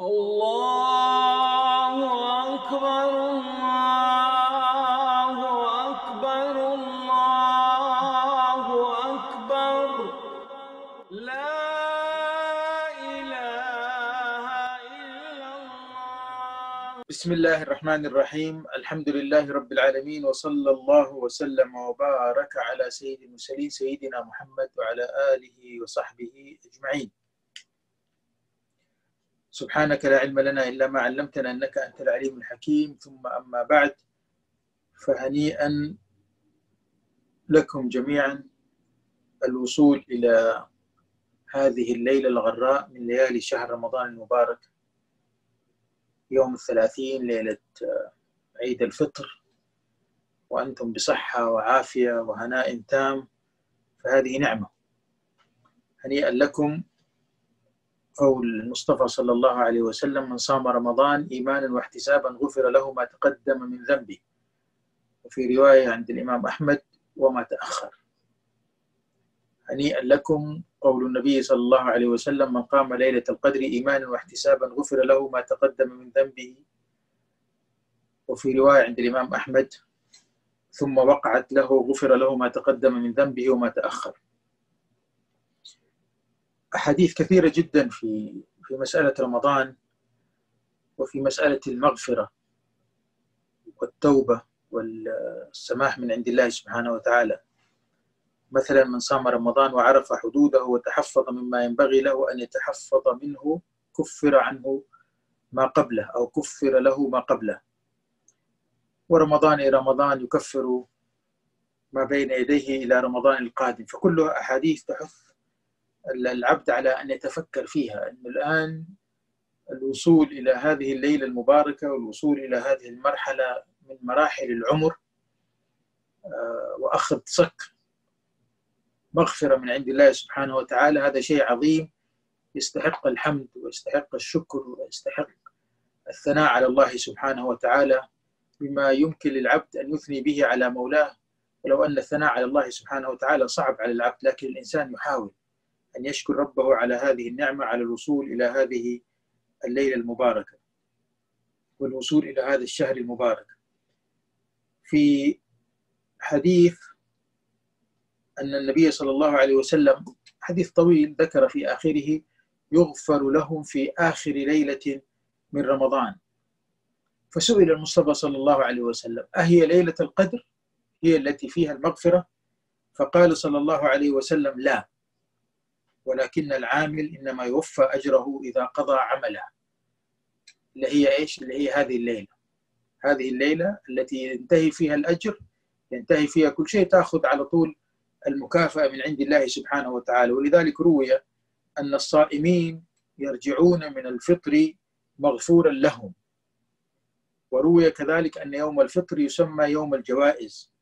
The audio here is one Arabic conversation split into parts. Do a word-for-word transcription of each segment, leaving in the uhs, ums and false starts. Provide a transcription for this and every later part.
الله أكبر الله أكبر الله أكبر لا إله إلا الله. بسم الله الرحمن الرحيم. الحمد لله رب العالمين، وصلى الله وسلم وبارك على سيد المرسلين سيدنا محمد وعلى آله وصحبه أجمعين. سبحانك لا علم لنا إلا ما علمتنا إنك أنت العليم الحكيم. ثم أما بعد، فهنيئا لكم جميعا الوصول إلى هذه الليلة الغراء من ليالي شهر رمضان المبارك، يوم الثلاثين، ليلة عيد الفطر، وأنتم بصحة وعافية وهناء تام، فهذه نعمة. هنيئا لكم. قول المصطفى صلى الله عليه وسلم: من صام رمضان إيمانا واحتسابا غفر له ما تقدم من ذنبه. وفي رواية عند الإمام أحمد: وما تأخر. هنيئا لكم. قول النبي صلى الله عليه وسلم: من قام ليلة القدر إيمانا واحتسابا غفر له ما تقدم من ذنبه. وفي رواية عند الإمام أحمد: ثم وقعت له غفر له ما تقدم من ذنبه وما تأخر. أحاديث كثيرة جدا في في مسألة رمضان، وفي مسألة المغفرة والتوبة والسماح من عند الله سبحانه وتعالى. مثلا: من صام رمضان وعرف حدوده وتحفظ مما ينبغي له أن يتحفظ منه كفر عنه ما قبله، أو كفر له ما قبله. ورمضان إلى رمضان يكفر ما بين يديه إلى رمضان القادم. فكلها أحاديث تحث العبد على أن يتفكر فيها، أن الآن الوصول إلى هذه الليلة المباركة والوصول إلى هذه المرحلة من مراحل العمر، وأخذ صك مغفرة من عند الله سبحانه وتعالى، هذا شيء عظيم يستحق الحمد ويستحق الشكر ويستحق الثناء على الله سبحانه وتعالى بما يمكن للعبد أن يثني به على مولاه. ولو أن الثناء على الله سبحانه وتعالى صعب على العبد، لكن الإنسان يحاول أن يشكر ربه على هذه النعمة، على الوصول إلى هذه الليلة المباركة والوصول إلى هذا الشهر المبارك. في حديث أن النبي صلى الله عليه وسلم، حديث طويل، ذكر في آخره: يغفر لهم في آخر ليلة من رمضان. فسئل المصطفى صلى الله عليه وسلم: أهي ليلة القدر هي التي فيها المغفرة؟ فقال صلى الله عليه وسلم: لا، ولكن العامل إنما يوفى أجره إذا قضى عمله. اللي هي إيش؟ اللي هي هذه الليلة هذه الليلة التي ينتهي فيها الأجر، ينتهي فيها كل شيء، تأخذ على طول المكافأة من عند الله سبحانه وتعالى. ولذلك روي أن الصائمين يرجعون من الفطر مغفورا لهم. وروي كذلك أن يوم الفطر يسمى يوم الجوائز.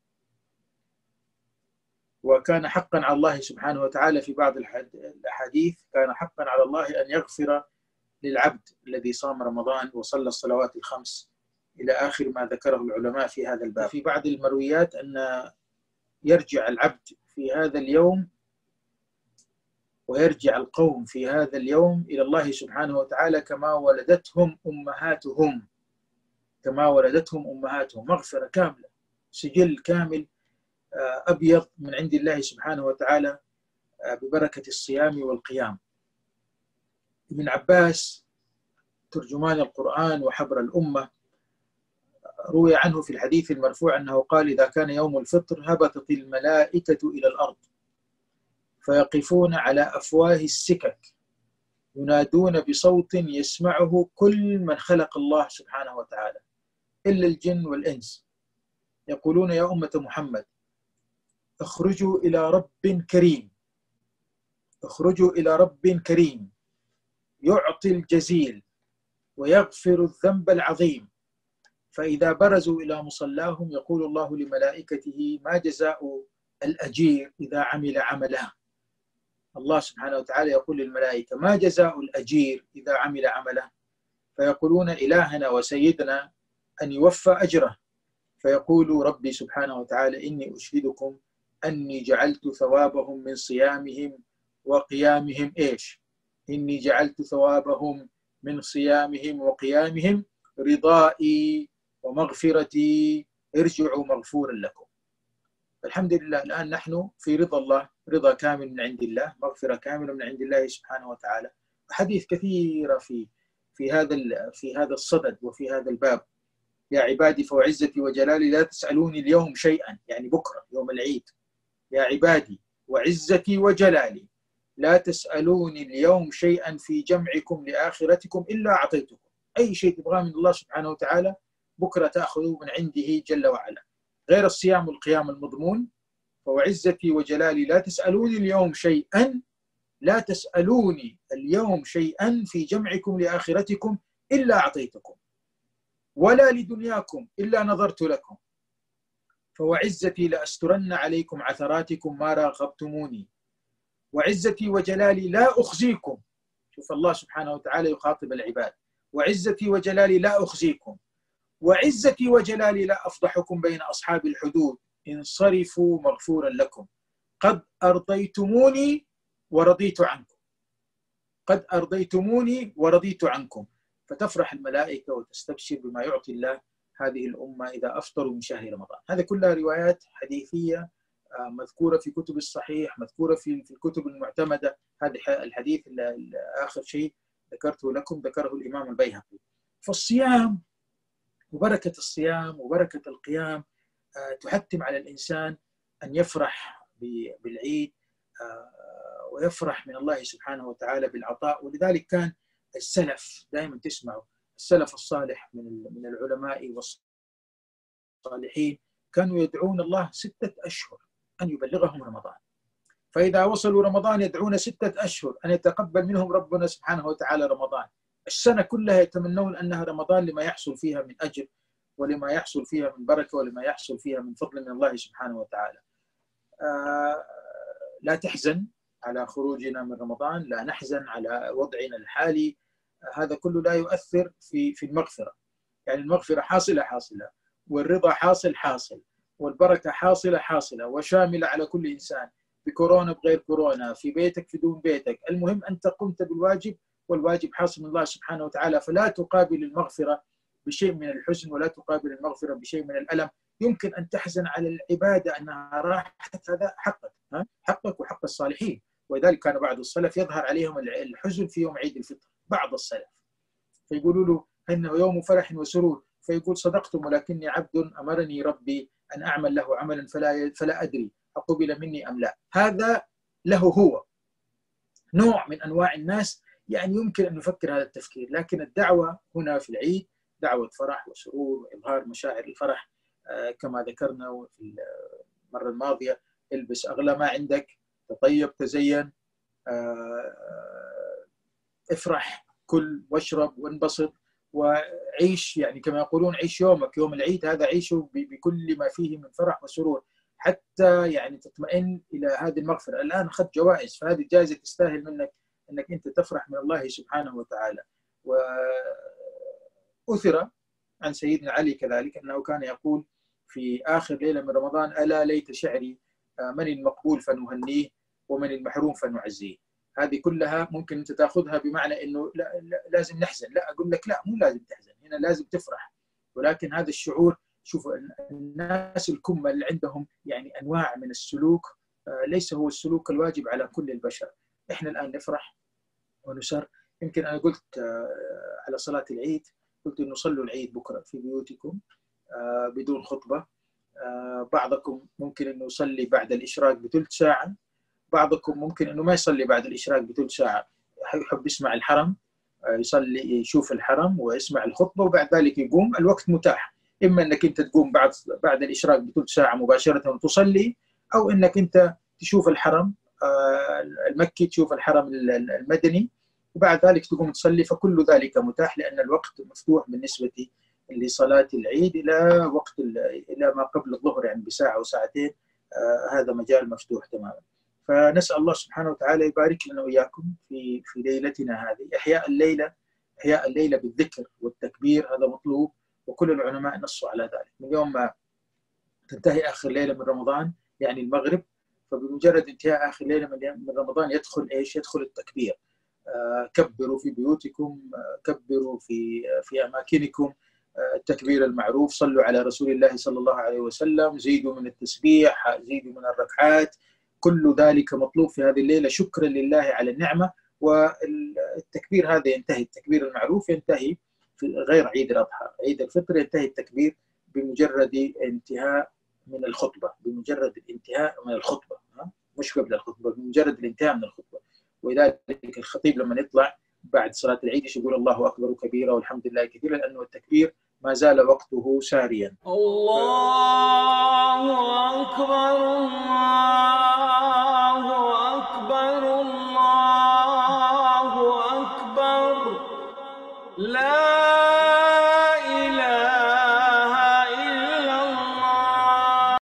وكان حقا على الله سبحانه وتعالى في بعض الأحاديث، كان حقا على الله أن يغفر للعبد الذي صام رمضان وصلى الصلوات الخمس إلى آخر ما ذكره العلماء في هذا الباب. في بعض المرويات أن يرجع العبد في هذا اليوم ويرجع القوم في هذا اليوم إلى الله سبحانه وتعالى كما ولدتهم أمهاتهم كما ولدتهم أمهاتهم مغفرة كاملة، سجل كامل أبيض من عند الله سبحانه وتعالى ببركة الصيام والقيام. ابن عباس ترجمان القرآن وحبر الأمة روي عنه في الحديث المرفوع أنه قال: إذا كان يوم الفطر هبطت الملائكة إلى الأرض فيقفون على أفواه السكك ينادون بصوت يسمعه كل من خلق الله سبحانه وتعالى إلا الجن والإنس، يقولون: يا أمة محمد، اخرجوا إلى رب كريم اخرجوا إلى رب كريم يعطي الجزيل ويغفر الذنب العظيم. فإذا برزوا إلى مصلاهم يقول الله لملائكته: ما جزاء الأجير إذا عمل عمله؟ الله سبحانه وتعالى يقول للملائكة: ما جزاء الأجير إذا عمل عمله؟ فيقولون: إلهنا وسيدنا أن يوفى أجره. فيقول ربي سبحانه وتعالى: إني أشهدكم أني جعلت ثوابهم من صيامهم وقيامهم إيش؟ إني جعلت ثوابهم من صيامهم وقيامهم رضائي ومغفرتي، ارجعوا مغفورا لكم. الحمد لله الآن نحن في رضا الله، رضا كامل من عند الله، مغفرة كاملة من عند الله سبحانه وتعالى. حديث كثيرة في في هذا في هذا الصدد وفي هذا الباب. يا عبادي فوعزتي وجلالي لا تسألوني اليوم شيئا، يعني بكرة يوم العيد. يا عبادي وعزتي وجلالي لا تسألوني اليوم شيئا في جمعكم لآخرتكم إلا أعطيتكم. أي شيء تبغاه من الله سبحانه وتعالى بكرة تأخذه من عنده جل وعلا، غير الصيام والقيام المضمون. فوعزتي وجلالي لا تسألوني اليوم شيئا، لا تسألوني اليوم شيئا في جمعكم لآخرتكم إلا أعطيتكم، ولا لدنياكم إلا نظرت لكم. فوعزتي لأسترن عليكم عثراتكم ما راقبتموني، وعزتي وجلالي لا أخزيكم. شوف الله سبحانه وتعالى يخاطب العباد، وعزتي وجلالي لا أخزيكم، وعزتي وجلالي لا أفضحكم بين أصحاب الحدود، انصرفوا مغفورا لكم، قد أرضيتموني ورضيت عنكم، قد أرضيتموني ورضيت عنكم. فتفرح الملائكة وتستبشر بما يعطي الله هذه الأمة إذا أفطروا من شهر رمضان. هذه كلها روايات حديثية مذكورة في كتب الصحيح، مذكورة في الكتب المعتمدة. هذا الحديث آخر شيء ذكرته لكم ذكره الإمام البيهقي. فالصيام وبركة الصيام وبركة القيام تحتم على الإنسان أن يفرح بالعيد ويفرح من الله سبحانه وتعالى بالعطاء. ولذلك كان السلف دائما تسمعوا السلف الصالح من من العلماء والصالحين كانوا يدعون الله ستة أشهر أن يبلغهم رمضان. فإذا وصلوا رمضان يدعون ستة أشهر أن يتقبل منهم ربنا سبحانه وتعالى رمضان. السنة كلها يتمنون أنها رمضان لما يحصل فيها من أجر ولما يحصل فيها من بركة ولما يحصل فيها من فضل من الله سبحانه وتعالى. آه لا تحزن على خروجنا من رمضان، لا نحزن على وضعنا الحالي، هذا كله لا يؤثر في في المغفرة. يعني المغفرة حاصلة حاصلة، والرضا حاصل حاصل، والبركة حاصلة حاصلة وشاملة على كل إنسان، بكورونا بغير كورونا، في بيتك في دون بيتك. المهم أنت قمت بالواجب والواجب حاصل من الله سبحانه وتعالى. فلا تقابل المغفرة بشيء من الحزن ولا تقابل المغفرة بشيء من الألم. يمكن أن تحزن على العبادة أنها راحت، هذا حقك، حقك وحق الصالحين. ولذلك كان بعض السلف يظهر عليهم الحزن في يوم عيد الفطر، بعض السلف فيقولوا له إنه يوم فرح وسرور، فيقول صدقتم ولكني عبد أمرني ربي أن أعمل له عملا فلا فلا أدري أقبل مني أم لا. هذا له هو نوع من أنواع الناس يعني يمكن أن نفكر هذا التفكير. لكن الدعوة هنا في العيد دعوة فرح وسرور وإظهار مشاعر الفرح كما ذكرنا في المرة الماضية. البس أغلى ما عندك، تطيب، تزين، افرح، كل واشرب وانبسط وعيش، يعني كما يقولون عيش يومك يوم العيد، هذا عيشه بكل ما فيه من فرح وسرور حتى يعني تطمئن إلى هذه المغفرة. الآن أخذت جوائز، فهذه الجائزة تستاهل منك أنك أنت تفرح من الله سبحانه وتعالى. وأثر عن سيدنا علي كذلك أنه كان يقول في آخر ليلة من رمضان: ألا ليت شعري من المقبول فنهنيه ومن المحروم فنعزيه. هذه كلها ممكن أنت تأخذها بمعنى أنه لا لا لازم نحزن، لا أقول لك لا، مو لازم تحزن، هنا لازم تفرح. ولكن هذا الشعور، شوفوا الناس الكمة اللي عندهم يعني أنواع من السلوك ليس هو السلوك الواجب على كل البشر. إحنا الآن نفرح ونسر. يمكن أنا قلت على صلاة العيد، قلت إنه صلوا العيد بكرة في بيوتكم بدون خطبة. بعضكم ممكن إنه يصلي بعد الإشراق بثلث ساعة، بعضكم ممكن إنه ما يصلي بعد الإشراق بثلث ساعة، يحب يسمع الحرم، يصلي يشوف الحرم ويسمع الخطبة وبعد ذلك يقوم. الوقت متاح، إما إنك أنت تقوم بعد بعد الإشراق بثلث ساعة مباشرة وتصلي، أو إنك أنت تشوف الحرم المكي، تشوف الحرم المدني وبعد ذلك تقوم تصلي. فكل ذلك متاح لأن الوقت مفتوح بالنسبة لصلاة العيد إلى وقت إلى ما قبل الظهر، يعني بساعة أو ساعتين. آه هذا مجال مفتوح تماما. فنسأل الله سبحانه وتعالى يبارك لنا وإياكم في في ليلتنا هذه. إحياء الليلة إحياء الليلة بالذكر والتكبير هذا مطلوب، وكل العلماء نصوا على ذلك. من يوم ما تنتهي آخر ليلة من رمضان يعني المغرب، فبمجرد انتهاء آخر ليلة من رمضان يدخل إيش؟ يدخل التكبير. كبروا في بيوتكم، كبروا في في أماكنكم، التكبير المعروف، صلوا على رسول الله صلى الله عليه وسلم، زيدوا من التسبيح، زيدوا من الركعات، كل ذلك مطلوب في هذه الليلة شكرا لله على النعمة. والتكبير هذا ينتهي، التكبير المعروف ينتهي في غير عيد الأضحى. عيد الفطر ينتهي التكبير بمجرد انتهاء من الخطبة، بمجرد الانتهاء من الخطبة، مش قبل الخطبة، بمجرد الانتهاء من الخطبة. ولذلك الخطيب لما يطلع بعد صلاة العيد يقول الله أكبر كبيرا والحمد لله كثيرا، لأنه التكبير ما زال وقته ساريا. الله أكبر الله